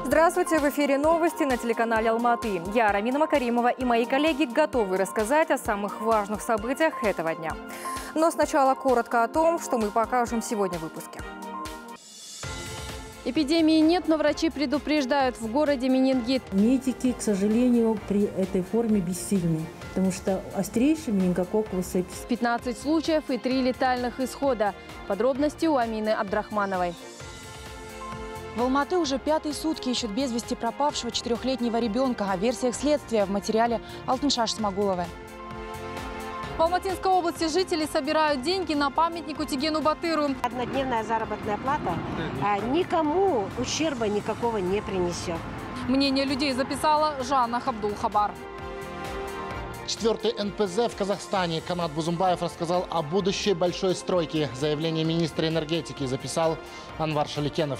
Здравствуйте! В эфире новости на телеканале Алматы. Я, Рамина Макаримова, и мои коллеги готовы рассказать о самых важных событиях этого дня. Но сначала коротко о том, что мы покажем сегодня в выпуске. Эпидемии нет, но врачи предупреждают, в городе менингит. Медики, к сожалению, при этой форме бессильны, потому что острейший менингококковый сепсис. 15 случаев и 3 летальных исхода. Подробности у Амины Абдрахмановой. В Алматы уже 5-й сутки ищут без вести пропавшего 4-летнего ребенка. О версиях следствия в материале Алтыншаш Смагуловой. В Алматинской области жители собирают деньги на памятник Утигену Батыру. Однодневная заработная плата никому ущерба никакого не принесет. Мнение людей записала Жанна Хабдул-Хабар. 4-й НПЗ в Казахстане. Канат Бузумбаев рассказал о будущей большой стройке. Заявление министра энергетики записал Анвар Шаликенов.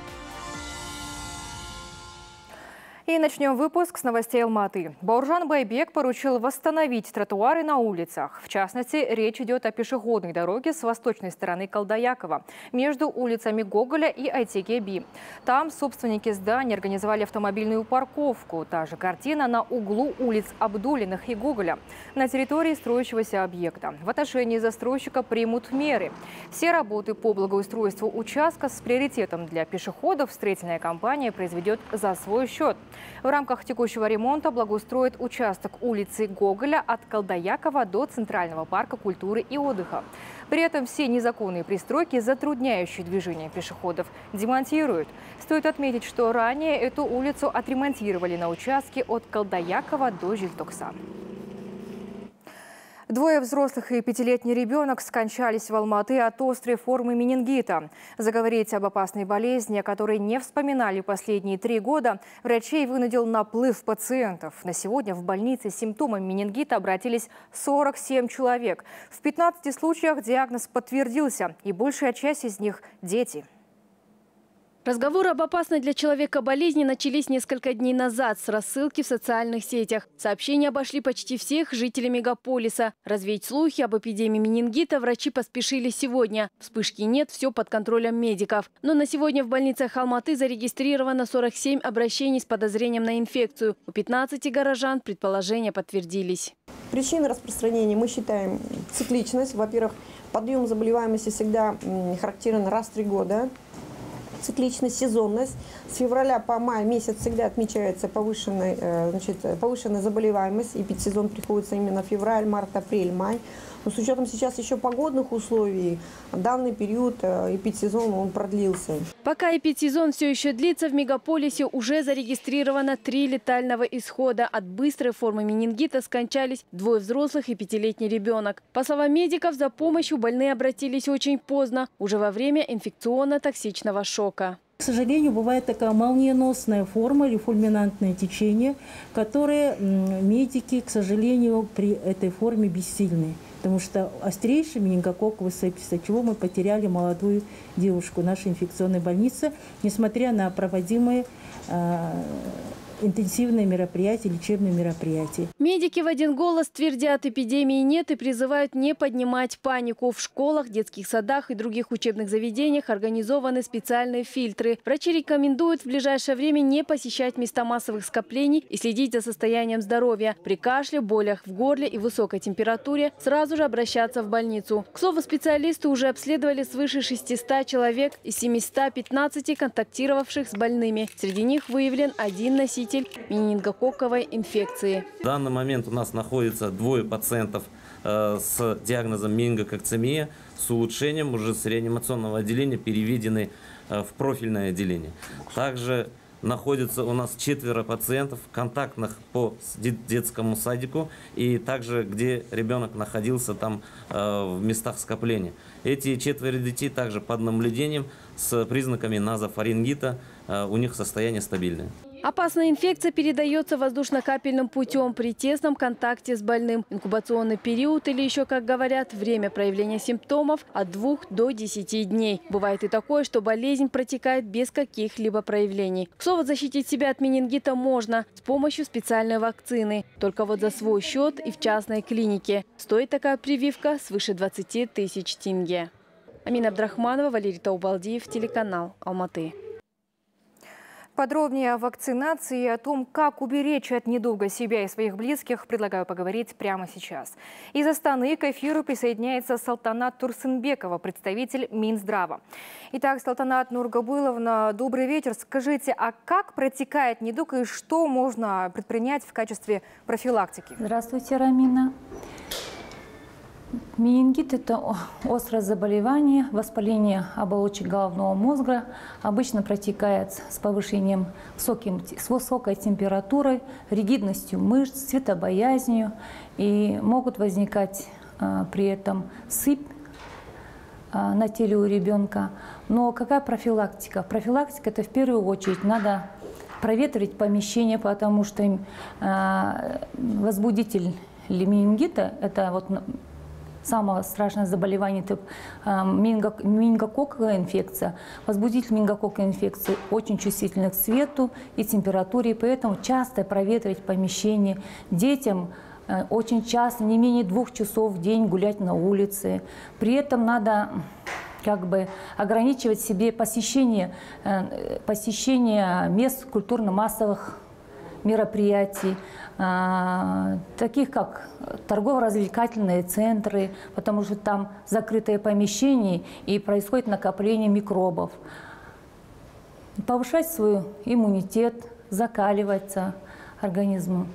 И начнем выпуск с новостей Алматы. Бауржан Байбек поручил восстановить тротуары на улицах. В частности, речь идет о пешеходной дороге с восточной стороны Калдаякова, между улицами Гоголя и Айтеге-Би. Там собственники зданий организовали автомобильную парковку. Та же картина на углу улиц Абдулиных и Гоголя, на территории строящегося объекта. В отношении застройщика примут меры. Все работы по благоустройству участка с приоритетом для пешеходов строительная компания произведет за свой счет. В рамках текущего ремонта благоустроит участок улицы Гоголя от Калдаякова до Центрального парка культуры и отдыха. При этом все незаконные пристройки, затрудняющие движение пешеходов, демонтируют. Стоит отметить, что ранее эту улицу отремонтировали на участке от Калдаякова до Жильтокса. 2 взрослых и 5-летний ребенок скончались в Алматы от острой формы менингита. Заговорить об опасной болезни, о которой не вспоминали последние 3 года, врачей вынудил наплыв пациентов. На сегодня в больнице с симптомами менингита обратились 47 человек. В 15 случаях диагноз подтвердился, и большая часть из них – дети. Разговоры об опасной для человека болезни начались несколько дней назад с рассылки в социальных сетях. Сообщения обошли почти всех жителей мегаполиса. Развеять слухи об эпидемии менингита врачи поспешили сегодня. Вспышки нет, все под контролем медиков. Но на сегодня в больницах Алматы зарегистрировано 47 обращений с подозрением на инфекцию. У 15 горожан предположения подтвердились. Причины распространения мы считаем цикличность. Во-первых, подъем заболеваемости всегда характерен раз в 3 года. Цикличность, сезонность. С февраля по май месяц всегда отмечается повышенная заболеваемость. Эпидсезон приходится именно февраль, март, апрель, май. Но с учетом сейчас еще погодных условий, данный период эпидсезон он продлился. Пока эпидсезон все еще длится, в мегаполисе уже зарегистрировано 3 летального исхода. От быстрой формы менингита скончались 2 взрослых и 5-летний ребенок. По словам медиков, за помощью больные обратились очень поздно, уже во время инфекционно-токсичного шока. К сожалению, бывает такая молниеносная форма или фульминантное течение, которые медики, к сожалению, при этой форме бессильны. Потому что острейший менингококковый сепсис, от чего мы потеряли молодую девушку в нашей инфекционной больнице, несмотря на проводимые интенсивные мероприятия, лечебные мероприятия. Медики в один голос твердят, эпидемии нет и призывают не поднимать панику. В школах, детских садах и других учебных заведениях организованы специальные фильтры. Врачи рекомендуют в ближайшее время не посещать места массовых скоплений и следить за состоянием здоровья. При кашле, болях в горле и высокой температуре сразу же обращаться в больницу. К слову, специалисты уже обследовали свыше 600 человек из 715 контактировавших с больными. Среди них выявлен 1 носитель менингококковой инфекции. В данный момент у нас находится 2 пациентов с диагнозом менингококцемия с улучшением уже с реанимационного отделения переведены в профильное отделение. Также находится у нас 4 пациентов контактных по детскому садику и также где ребенок находился там в местах скопления. Эти 4 детей также под наблюдением с признаками назофарингита, у них состояние стабильное. Опасная инфекция передается воздушно-капельным путем при тесном контакте с больным. Инкубационный период или еще, как говорят, время проявления симптомов от 2 до 10 дней. Бывает и такое, что болезнь протекает без каких-либо проявлений. К слову, защитить себя от менингита можно с помощью специальной вакцины. Только вот за свой счет и в частной клинике. Стоит такая прививка свыше 20 тысяч тенге. Амина Абдрахманова, Валерий Таубалдиев, телеканал Алматы. Подробнее о вакцинации и о том, как уберечь от недуга себя и своих близких, предлагаю поговорить прямо сейчас. Из Астаны к эфиру присоединяется Салтанат Турсынбекова, представитель Минздрава. Итак, Салтанат Нургабыловна, добрый вечер. Скажите, а как протекает недуг и что можно предпринять в качестве профилактики? Здравствуйте, Рамина. Менингит – это острое заболевание, воспаление оболочек головного мозга. Обычно протекает с повышением, с высокой температурой, ригидностью мышц, цветобоязнью. И могут возникать при этом сыпь на теле у ребенка. Но какая профилактика? Профилактика – это в первую очередь надо проветрить помещение, потому что возбудитель менингита – это вот самое страшное заболевание, это менингококковая инфекция. Возбудитель менингококковой инфекции очень чувствительны к свету и температуре, и поэтому часто проветривать помещение. Детям очень часто, не менее 2 часов в день гулять на улице. При этом надо ограничивать себе посещение мест культурно-массовых мероприятий, таких как торгово-развлекательные центры, потому что там закрытые помещения и происходит накопление микробов. Повышать свой иммунитет, закаливаться организму.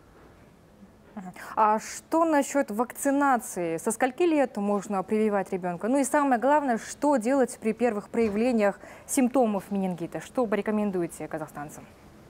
А что насчет вакцинации? Со скольки лет можно прививать ребенка? Ну и самое главное, что делать при первых проявлениях симптомов менингита? Что порекомендуете казахстанцам?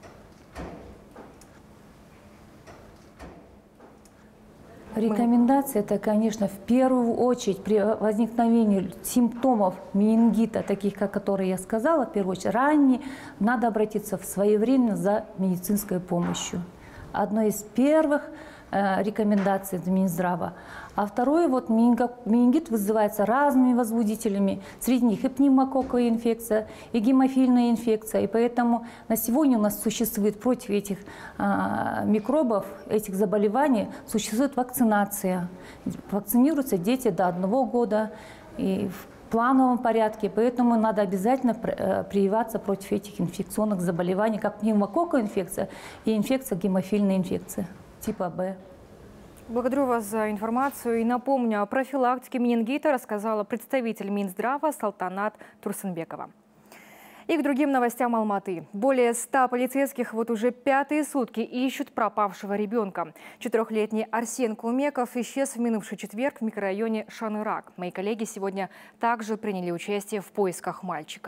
Рекомендация – это, конечно, в первую очередь при возникновении симптомов менингита, таких, как которые я сказала, в первую очередь ранние, надо обратиться своевременно за медицинской помощью. Одно из первых рекомендаций Минздрава. А второе, менингит вызывается разными возбудителями. Среди них и пневмококковая инфекция, и гемофильная инфекция. И поэтому на сегодня у нас существует против этих микробов, этих заболеваний, существует вакцинация. Вакцинируются дети до 1 года и в плановом порядке. Поэтому надо обязательно прививаться против этих инфекционных заболеваний, как пневмококковая инфекция и инфекция гемофильная инфекция типа Б. Благодарю вас за информацию и напомню, о профилактике менингита рассказала представитель Минздрава Салтанат Турсынбекова. И к другим новостям Алматы. Более 100 полицейских вот уже 5-е сутки ищут пропавшего ребенка. 4-летний Арсен Кумеков исчез в минувший четверг в микрорайоне Шанырак. Мои коллеги сегодня также приняли участие в поисках мальчика.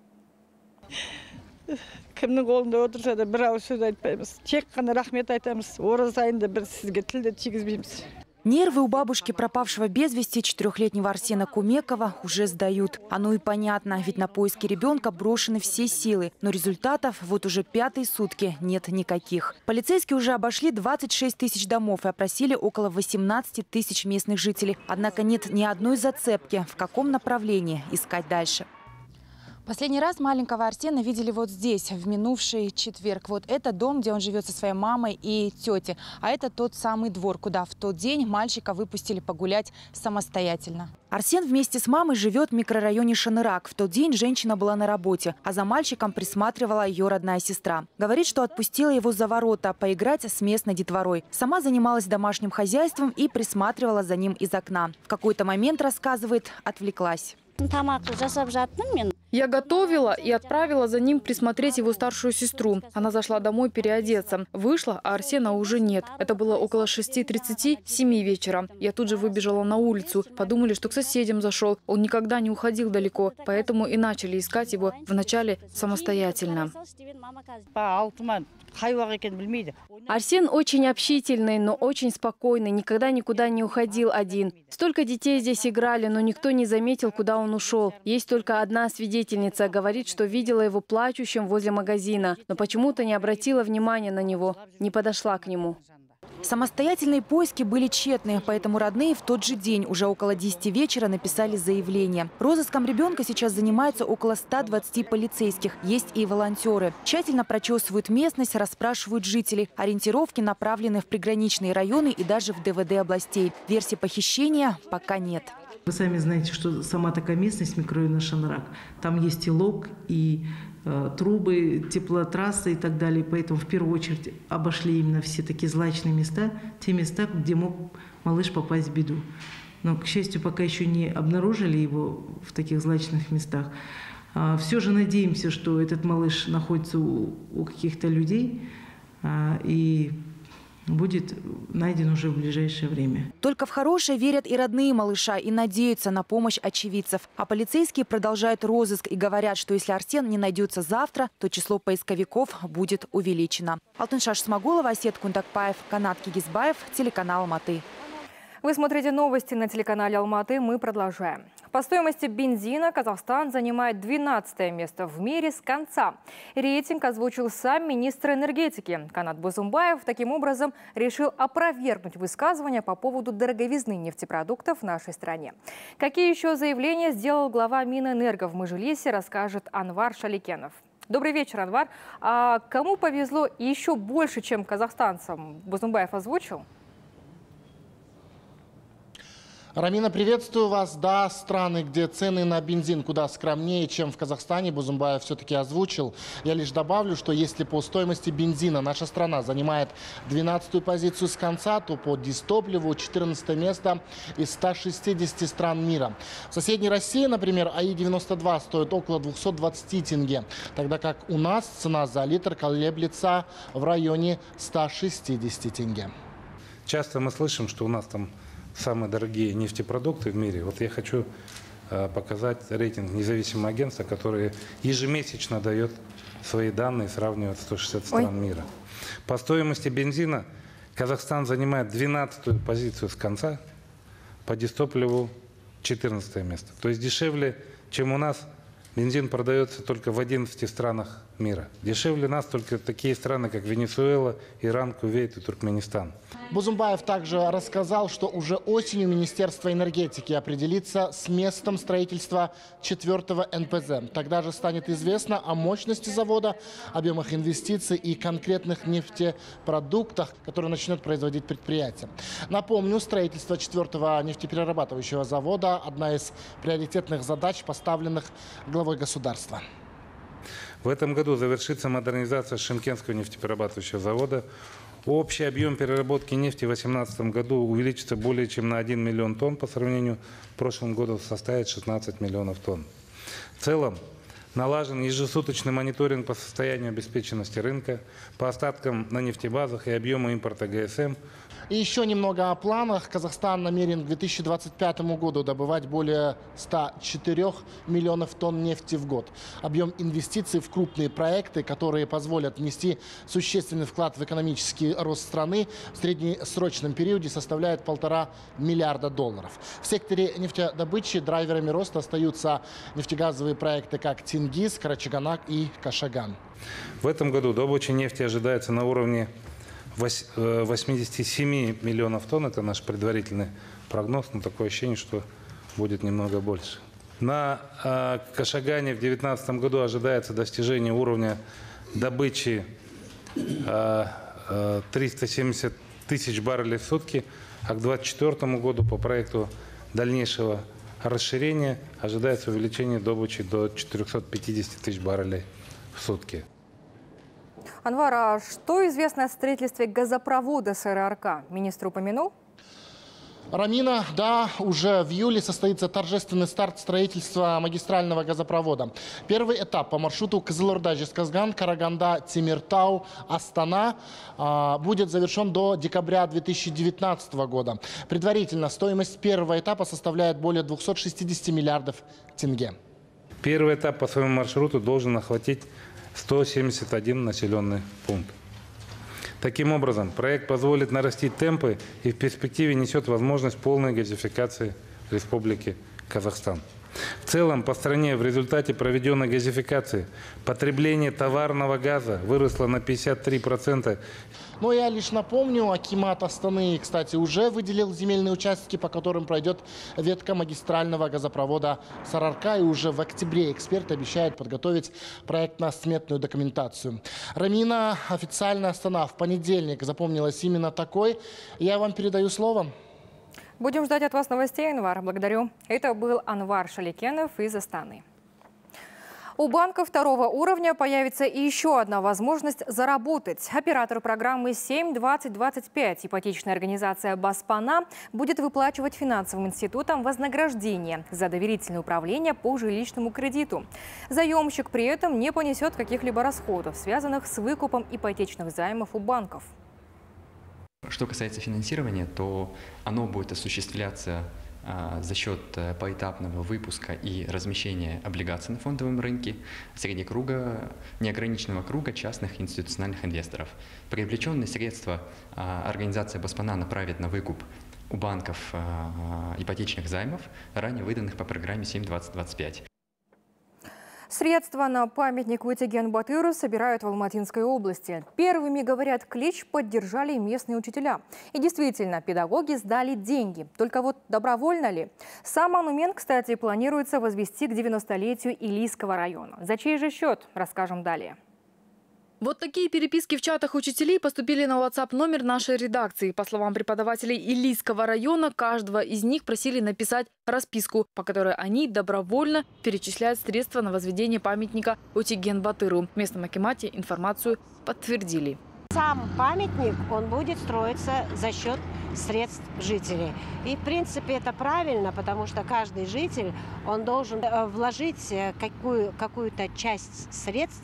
Кімнің қолында отырса да бір ауыз сөз айтпаймыз. Тек қана рахмет айтамыз. Ораза айында бір сізге тілді тигізбейміз. Нервы у бабушки пропавшего без вести 4-летнего Арсена Кумекова уже сдают. Оно и понятно, ведь на поиски ребенка брошены все силы. Но результатов вот уже 5-е сутки нет никаких. Полицейские уже обошли 26 тысяч домов и опросили около 18 тысяч местных жителей. Однако нет ни одной зацепки, в каком направлении искать дальше. Последний раз маленького Арсена видели вот здесь, в минувший четверг. Вот это дом, где он живет со своей мамой и тетей. А это тот самый двор, куда в тот день мальчика выпустили погулять самостоятельно. Арсен вместе с мамой живет в микрорайоне Шанырак. В тот день женщина была на работе, а за мальчиком присматривала ее родная сестра. Говорит, что отпустила его за ворота поиграть с местной детворой. Сама занималась домашним хозяйством и присматривала за ним из окна. В какой-то момент, рассказывает, отвлеклась. Я готовила и отправила за ним присмотреть его старшую сестру. Она зашла домой переодеться. Вышла, а Арсена уже нет. Это было около 6:30, 7 вечера. Я тут же выбежала на улицу. Подумали, что к соседям зашел. Он никогда не уходил далеко. Поэтому и начали искать его вначале самостоятельно. Арсен очень общительный, но очень спокойный. Никогда никуда не уходил один. Столько детей здесь играли, но никто не заметил, куда он ушел. Есть только одна свидетельница. Говорит, что видела его плачущим возле магазина. Но почему-то не обратила внимания на него. Не подошла к нему. Самостоятельные поиски были тщетны, поэтому родные в тот же день, уже около 10 вечера, написали заявление. Розыском ребенка сейчас занимаются около 120 полицейских. Есть и волонтеры. Тщательно прочесывают местность, расспрашивают жителей. Ориентировки направлены в приграничные районы и даже в ДВД областей. Версии похищения пока нет. Вы сами знаете, что сама такая местность, микрорайон Шанырак, там есть и лог, и трубы, теплотрассы и так далее. Поэтому в первую очередь обошли именно все такие злачные места, те места, где мог малыш попасть в беду. Но, к счастью, пока еще не обнаружили его в таких злачных местах. Все же надеемся, что этот малыш находится у каких-то людей и будет найден уже в ближайшее время. Только в хорошее верят и родные малыша и надеются на помощь очевидцев. А полицейские продолжают розыск и говорят, что если Арсен не найдется завтра, то число поисковиков будет увеличено. Алтыншаш Смагулова, Асет Кундакпаев, Канат Кигизбаев, телеканал Алматы. Вы смотрите новости на телеканале Алматы. Мы продолжаем. По стоимости бензина Казахстан занимает 12-е место в мире с конца. Рейтинг озвучил сам министр энергетики. Канат Бозумбаев таким образом решил опровергнуть высказывания по поводу дороговизны нефтепродуктов в нашей стране. Какие еще заявления сделал глава Минэнерго в Мажилисе, расскажет Анвар Шаликенов. Добрый вечер, Анвар. А кому повезло еще больше, чем казахстанцам, Бозумбаев озвучил? Рамина, приветствую вас. Да, страны, где цены на бензин куда скромнее, чем в Казахстане, Бозумбаев все-таки озвучил. Я лишь добавлю, что если по стоимости бензина наша страна занимает 12-ю позицию с конца, то по дизтопливу 14 место из 160 стран мира. В соседней России, например, АИ-92 стоит около 220 тенге, тогда как у нас цена за литр колеблется в районе 160 тенге. Часто мы слышим, что у нас там самые дорогие нефтепродукты в мире. Вот я хочу показать рейтинг независимого агентства, которое ежемесячно дает свои данные, сравнивает 160 стран мира. По стоимости бензина Казахстан занимает 12-ю позицию с конца, по дизтопливу 14 место. То есть дешевле, чем у нас, бензин продается только в 11 странах мира. Дешевле нас только такие страны, как Венесуэла, Иран, Кувейт и Туркменистан. Бозумбаев также рассказал, что уже осенью Министерство энергетики определится с местом строительства 4-го НПЗ. Тогда же станет известно о мощности завода, объемах инвестиций и конкретных нефтепродуктах, которые начнет производить предприятие. Напомню, строительство 4-го нефтеперерабатывающего завода – одна из приоритетных задач, поставленных главой государства. В этом году завершится модернизация Шымкентского нефтеперерабатывающего завода. Общий объем переработки нефти в 2018 году увеличится более чем на 1 миллион тонн по сравнению с прошлым годом, составит 16 миллионов тонн. В целом налажен ежесуточный мониторинг по состоянию обеспеченности рынка, по остаткам на нефтебазах и объему импорта ГСМ. И еще немного о планах. Казахстан намерен к 2025 году добывать более 104 миллионов тонн нефти в год. Объем инвестиций в крупные проекты, которые позволят внести существенный вклад в экономический рост страны, в среднесрочном периоде составляет $1,5 миллиарда. В секторе нефтедобычи драйверами роста остаются нефтегазовые проекты, как Тенгиз, Карачаганак и Кашаган. В этом году добыча нефти ожидается на уровне 87 миллионов тонн. Это наш предварительный прогноз, но такое ощущение, что будет немного больше. На Кашагане в 2019 году ожидается достижение уровня добычи 370 тысяч баррелей в сутки, а к 2024 году по проекту дальнейшего расширения ожидается увеличение добычи до 450 тысяч баррелей в сутки. Анвар, а что известно о строительстве газопровода с РРК? Министр упомянул? Рамина, да, уже в июле состоится торжественный старт строительства магистрального газопровода. Первый этап по маршруту Кызылорда-Жезказган, Караганда-Темиртау, Астана будет завершен до декабря 2019 года. Предварительно стоимость первого этапа составляет более 260 миллиардов тенге. Первый этап по своему маршруту должен охватить 171 населенный пункт. Таким образом, проект позволит нарастить темпы и в перспективе несет возможность полной газификации Республики Казахстан. В целом, по стране в результате проведенной газификации потребление товарного газа выросло на 53%. Но я лишь напомню, акимат Астаны, кстати, уже выделил земельные участки, по которым пройдет ветка магистрального газопровода Сарыарка. И уже в октябре эксперты обещают подготовить проектно-сметную документацию. Рамина, официально Астана в понедельник запомнилась именно такой. Я вам передаю слово. Будем ждать от вас новостей, Анвар. Благодарю. Это был Анвар Шаликенов из Астаны. У банков второго уровня появится и еще одна возможность заработать. Оператор программы 7-20-25, ипотечная организация «Баспана», будет выплачивать финансовым институтам вознаграждение за доверительное управление по жилищному кредиту. Заемщик при этом не понесет каких-либо расходов, связанных с выкупом ипотечных займов у банков. Что касается финансирования, то оно будет осуществляться за счет поэтапного выпуска и размещения облигаций на фондовом рынке среди неограниченного круга частных институциональных инвесторов. Привлеченные средства организация «Баспана» направит на выкуп у банков ипотечных займов, ранее выданных по программе 7-20-25. Средства на памятник Утеген-Батыру собирают в Алматинской области. Первыми, говорят, клич поддержали местные учителя. И действительно, педагоги сдали деньги. Только вот добровольно ли? Сам монумент, кстати, планируется возвести к 90-летию Илийского района. За чей же счет, расскажем далее. Вот такие переписки в чатах учителей поступили на WhatsApp-номер нашей редакции. По словам преподавателей Илийского района, каждого из них просили написать расписку, по которой они добровольно перечисляют средства на возведение памятника Утеген-Батыру. В местном акимате информацию подтвердили. Сам памятник, он будет строиться за счет средств жителей. И в принципе это правильно, потому что каждый житель, он должен вложить какую-то часть средств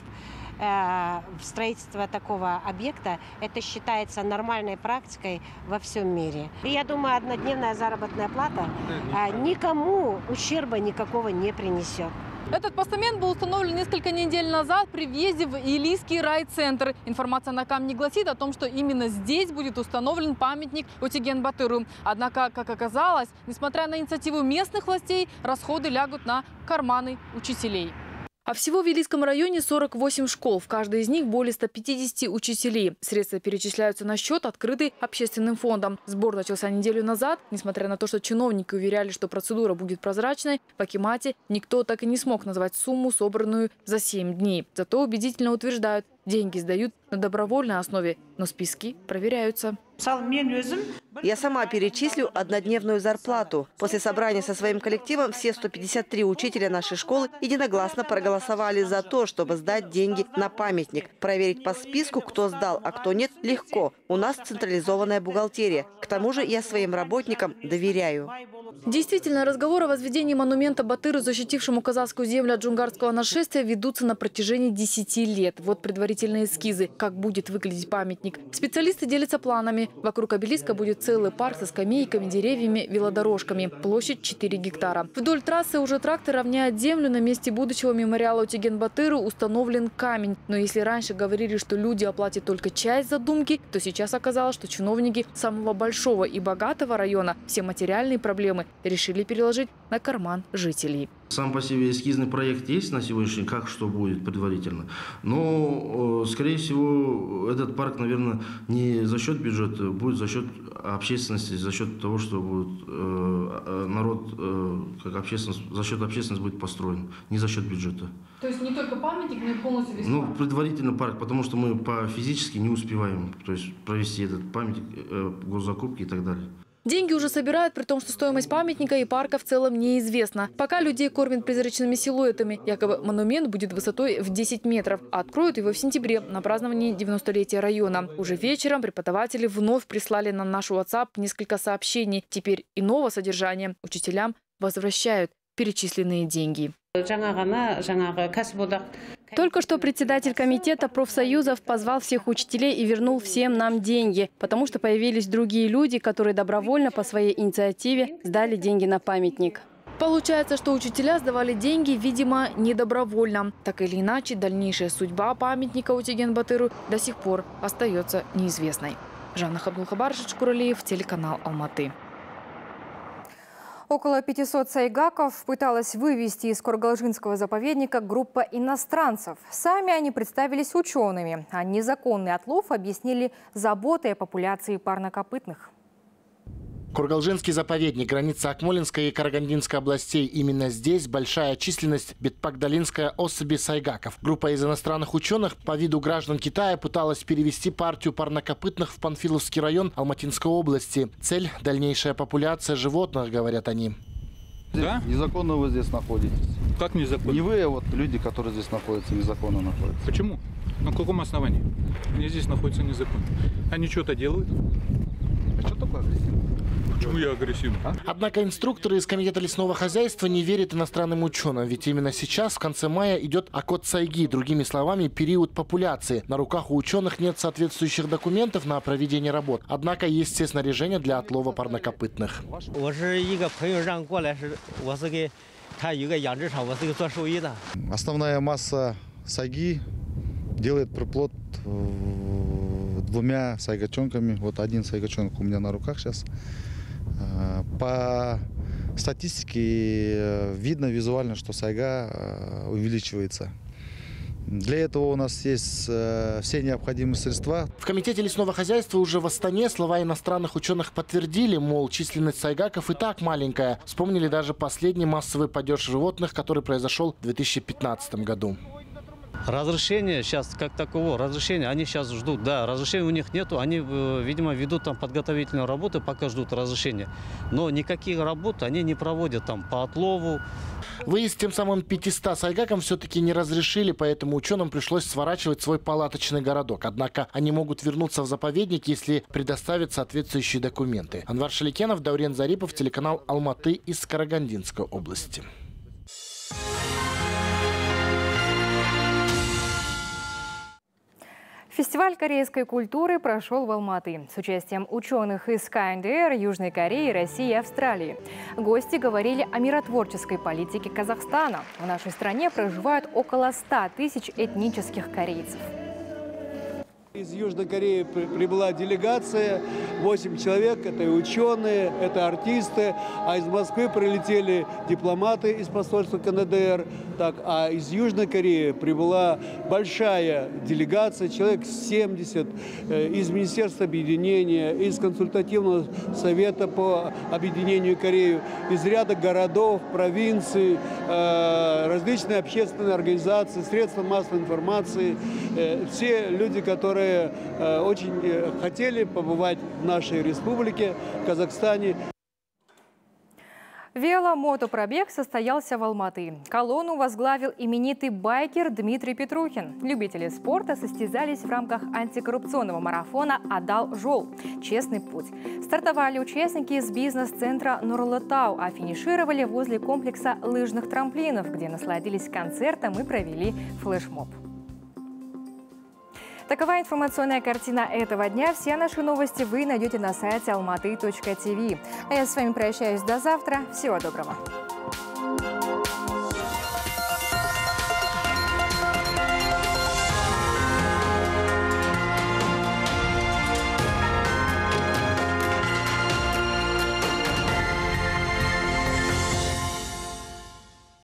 в строительство такого объекта. Это считается нормальной практикой во всем мире. И я думаю, однодневная заработная плата никому ущерба никакого не принесет. Этот постамент был установлен несколько недель назад при въезде в Илийский райцентр. Информация на камне гласит о том, что именно здесь будет установлен памятник Утеген-Батыру. Однако, как оказалось, несмотря на инициативу местных властей, расходы лягут на карманы учителей. А всего в Илийском районе 48 школ. В каждой из них более 150 учителей. Средства перечисляются на счет, открытый общественным фондом. Сбор начался неделю назад. Несмотря на то, что чиновники уверяли, что процедура будет прозрачной, в акимате никто так и не смог назвать сумму, собранную за 7 дней. Зато убедительно утверждают, деньги сдают на добровольной основе, но списки проверяются. Я сама перечислю однодневную зарплату. После собрания со своим коллективом все 153 учителя нашей школы единогласно проголосовали за то, чтобы сдать деньги на памятник. Проверить по списку, кто сдал, а кто нет, легко. У нас централизованная бухгалтерия. К тому же я своим работникам доверяю. Действительно, разговоры о возведении монумента Батыру, защитившему казахскую землю от джунгарского нашествия, ведутся на протяжении 10 лет. Вот предварительные эскизы, как будет выглядеть памятник. Специалисты делятся планами. Вокруг обелиска будет целый парк со скамейками, деревьями, велодорожками. Площадь 4 гектара. Вдоль трассы уже трактор равняет землю. На месте будущего мемориала Утеген-Батыру установлен камень. Но если раньше говорили, что люди оплатят только часть задумки, то сейчас оказалось, что чиновники самого большого и богатого района все материальные проблемы решили переложить на карман жителей. Сам по себе эскизный проект есть на сегодняшний день, как что будет предварительно. Но, скорее всего, этот парк, наверное, не за счет бюджета, будет за счет общественности, за счет того, что будет народ, как общественность, за счет общественности будет построен, не за счет бюджета. То есть не только памятник, но и полностью весь парк? Предварительно парк, потому что мы физически не успеваем, то есть провести этот памятник, госзакупки и так далее. Деньги уже собирают, при том, что стоимость памятника и парка в целом неизвестна. Пока людей кормят призрачными силуэтами. Якобы монумент будет высотой в 10 метров. А откроют его в сентябре на праздновании 90-летия района. Уже вечером преподаватели вновь прислали на наш WhatsApp несколько сообщений. Теперь иного содержания учителям возвращают перечисленные деньги. Только что председатель комитета профсоюзов позвал всех учителей и вернул всем нам деньги, потому что появились другие люди, которые добровольно по своей инициативе сдали деньги на памятник. Получается, что учителя сдавали деньги, видимо, недобровольно. Так или иначе, дальнейшая судьба памятника Утеген-Батыру до сих пор остается неизвестной. Жанна Хабдулхабаршич, Куралиев, телеканал Алматы. Около 500 сайгаков пыталась вывести из Коргалжинского заповедника группа иностранцев. Сами они представились учеными, а незаконный отлов объяснили заботой о популяции парнокопытных. Коргалжинский заповедник, граница Акмолинской и Карагандинской областей. Именно здесь большая численность бетпагдалинской особи сайгаков. Группа из иностранных ученых по виду граждан Китая пыталась перевести партию парнокопытных в Панфиловский район Алматинской области. Цель – дальнейшая популяция животных, говорят они. Да? Незаконно вы здесь находитесь. Как незаконно? Не вы, а вот люди, которые здесь находятся, незаконно находятся. Почему? На каком основании? Они здесь находятся незаконно. Они что-то делают? А что такое агрессивно? Почему я агрессивный? Однако инструкторы из Комитета лесного хозяйства не верят иностранным ученым, ведь именно сейчас, в конце мая, идет окот сайги, другими словами, период популяции. На руках у ученых нет соответствующих документов на проведение работ, однако есть все снаряжения для отлова парнокопытных. Основная масса сайги делает приплод двумя сайгачонками. Вот один сайгачонок у меня на руках сейчас. По статистике видно визуально, что сайга увеличивается. Для этого у нас есть все необходимые средства. В Комитете лесного хозяйства уже в Астане слова иностранных ученых подтвердили, мол, численность сайгаков и так маленькая. Вспомнили даже последний массовый падеж животных, который произошел в 2015 году. Разрешения сейчас как такового, разрешения они сейчас ждут, да, разрешения у них нету, они, видимо, ведут там подготовительные работы, пока ждут разрешения, но никаких работ они не проводят там по отлову. Выезд тем самым 500 сайгакам все-таки не разрешили, поэтому ученым пришлось сворачивать свой палаточный городок. Однако они могут вернуться в заповедник, если предоставят соответствующие документы. Анвар Шаликенов, Даурен Зарипов, телеканал Алматы из Карагандинской области. Фестиваль корейской культуры прошел в Алматы с участием ученых из КНДР, Южной Кореи, России и Австралии. Гости говорили о миротворческой политике Казахстана. В нашей стране проживают около 100 тысяч этнических корейцев. Из Южной Кореи прибыла делегация, 8 человек, это и ученые, это артисты, а из Москвы прилетели дипломаты из посольства КНДР, а из Южной Кореи прибыла большая делегация, человек 70, из Министерства объединения, из консультативного совета по объединению Кореи, из ряда городов, провинций, различные общественные организации, средства массовой информации, все люди, которые очень хотели побывать в нашей республике, Казахстане. Веломотопробег состоялся в Алматы. Колонну возглавил именитый байкер Дмитрий Петрухин. Любители спорта состязались в рамках антикоррупционного марафона «Адал Жол. Честный путь». Стартовали участники из бизнес-центра Нурлытау, а финишировали возле комплекса лыжных трамплинов, где насладились концертом и провели флешмоб. Такова информационная картина этого дня. Все наши новости вы найдете на сайте almaty.tv. А я с вами прощаюсь до завтра. Всего доброго.